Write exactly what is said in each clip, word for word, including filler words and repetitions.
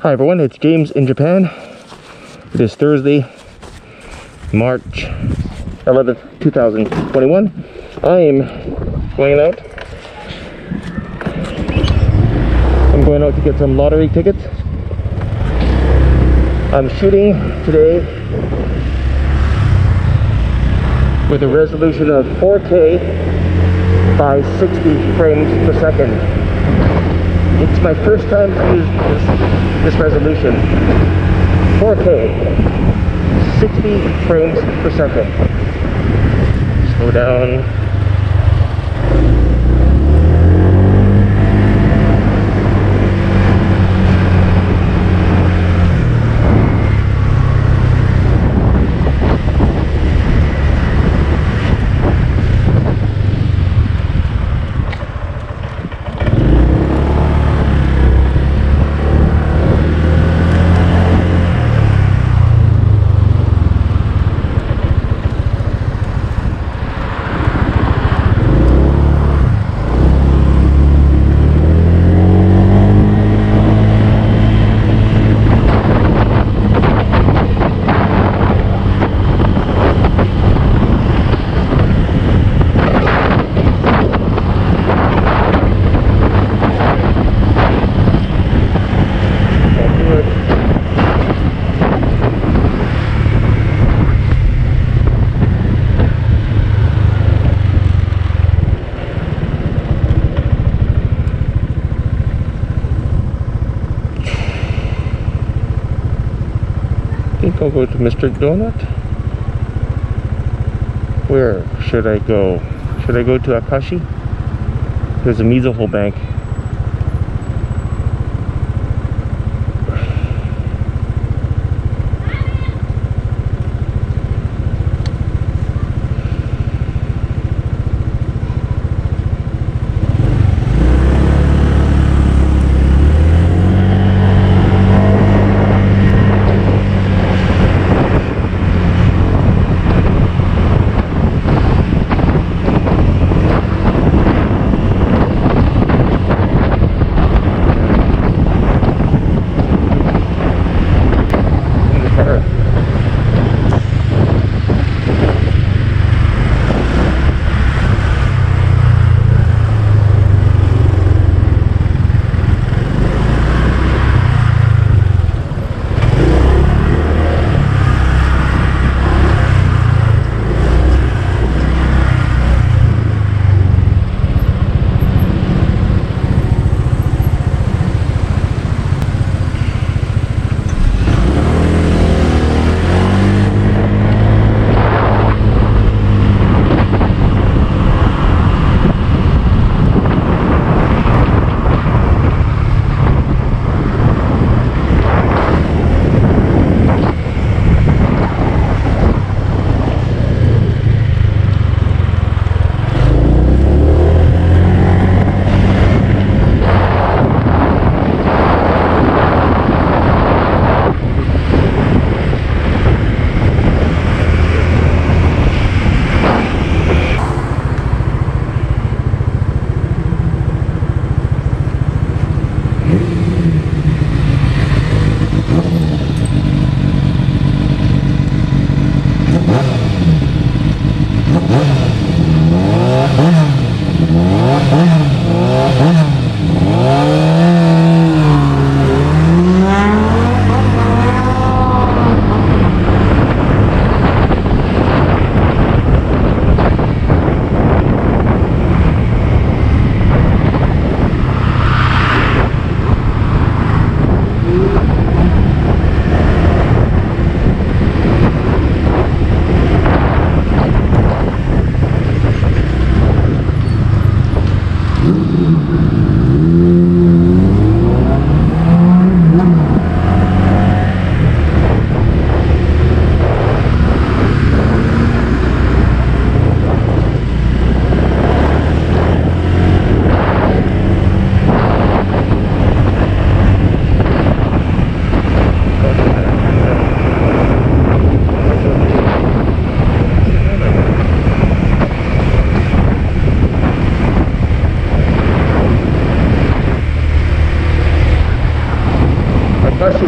Hi everyone, it's James in Japan. It is Thursday, March eleventh, two thousand twenty-one. I am going out. I'm going out to get some lottery tickets. I'm shooting today with a resolution of four K by sixty frames per second. It's my first time to use this, this resolution. four K, sixty frames per second. Slow down. I think I'll go to Mister Donut. Where should I go? Should I go to Akashi? There's a Mizuho Bank.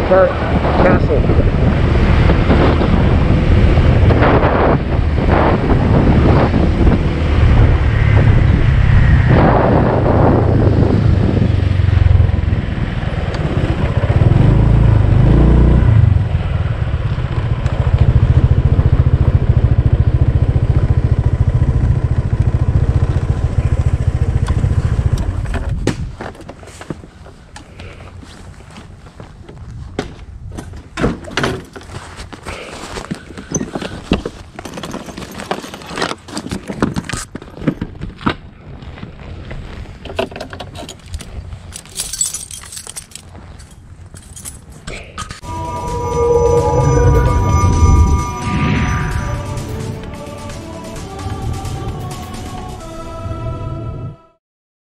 park.